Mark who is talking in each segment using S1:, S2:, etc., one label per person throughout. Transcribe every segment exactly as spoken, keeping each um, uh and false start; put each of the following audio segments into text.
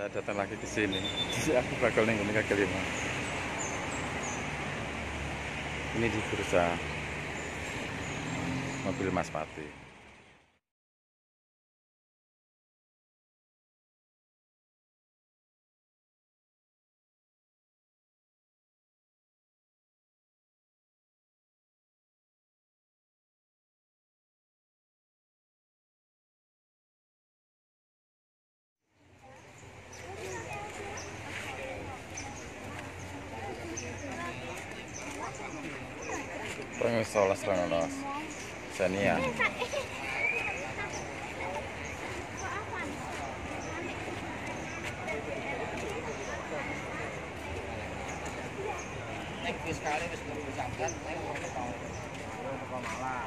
S1: Saya datang lagi ke sini. Jadi aku bakal nengok kaki lima. Ini di bursa mobil Mas Pati. Pengen solas ronos, Sania.
S2: Sekali wis kudu sampean nek ora tau. Ora malah.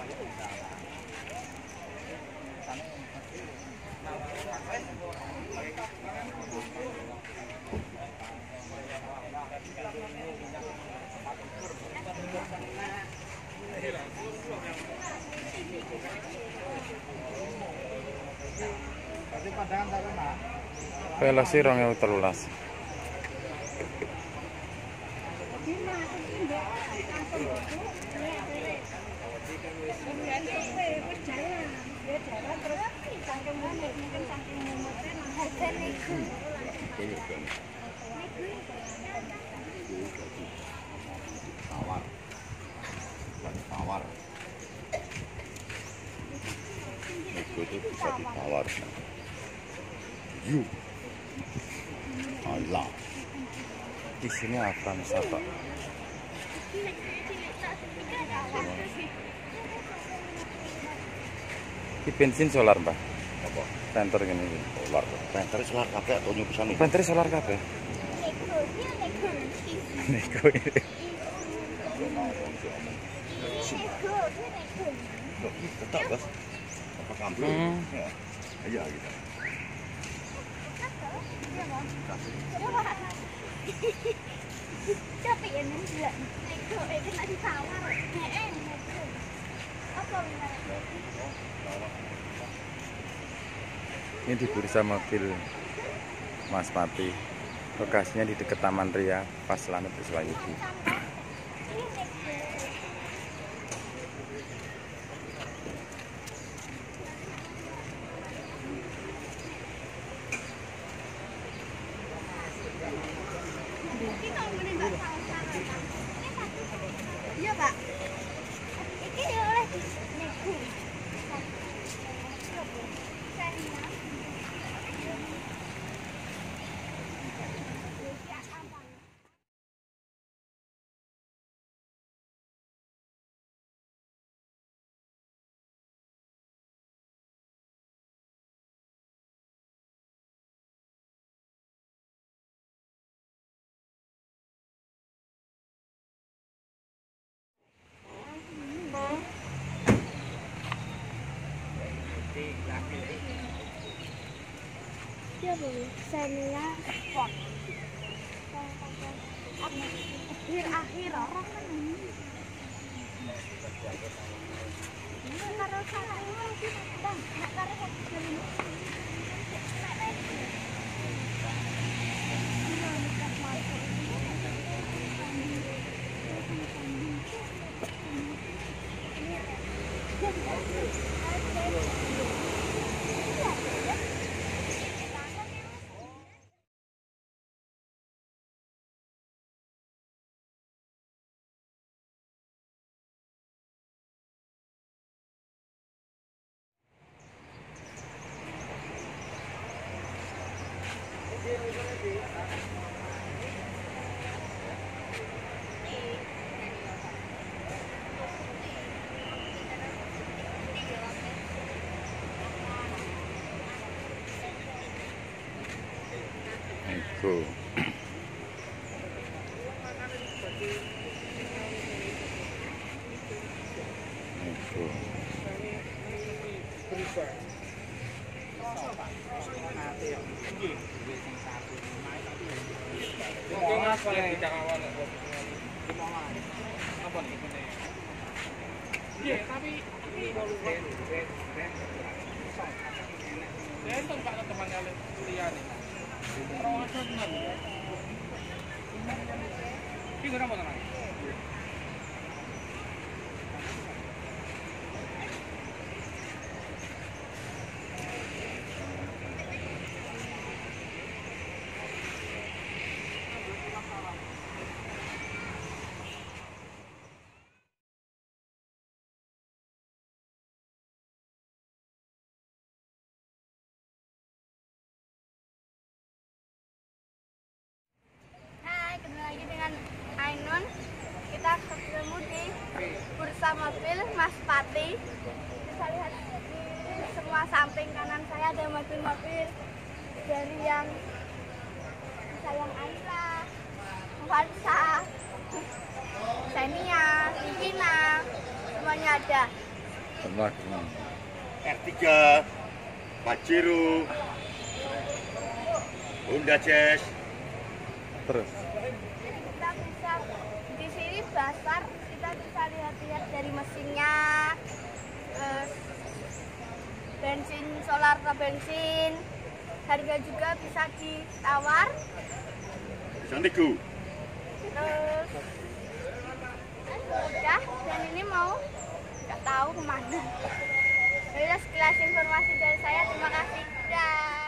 S1: Velasi rong ewu telulas.
S2: Tawar. Tawar.
S1: Itu bisa ditawar. Yuk. Allah. Di sini akan wisata. Di bensin solar, Mbak.
S2: Apa?
S1: Penter gini.
S2: Solar. Penter solar kabeh atau nyupisan iki?
S1: Penter solar kabeh. Neko ini.
S2: Tetap, Bos. Apa kamu?
S1: Hmm.
S2: Ya. Ayo gitu.
S3: Capek ya nih gila. Nego itu nak ditawar. Heeh. Apa
S1: Ini di bursa mobil Mas Pati. Lokasinya di dekat Taman Ria, pas Lanut Iswayudi.
S3: Iya, Pak. Iki oleh nego. Dia boleh Sania Sport. Akhir-akhir orang kan ini. Ini karo satu lagi bang, nak karo satu dari ini.
S1: Nego. Nego.
S4: Iya, tapi ini baru Ben, Pak teman kalian kuliah nih.
S2: Ini kenapa tenang?
S3: Hai, ketemu lagi dengan Ainun. Kita ketemu di bursa mobil Mas Pati. Bisa lihat di semua samping kanan saya ada mobil-mobil dari yang bisa yang Aira, Avanza, Xenia, Livina, semuanya ada.
S1: Lagi.
S5: R tiga, Pajero, Honda Jazz.
S1: Terus
S3: Kita bisa di sini pasar, kita bisa lihat-lihat dari mesinnya, terus bensin, solar atau bensin, harga juga bisa ditawar.
S5: Bisa nego.
S3: Terus udah, dan ini mau nggak tahu kemana. Jadi sekilas informasi dari saya, terima kasih. Dah.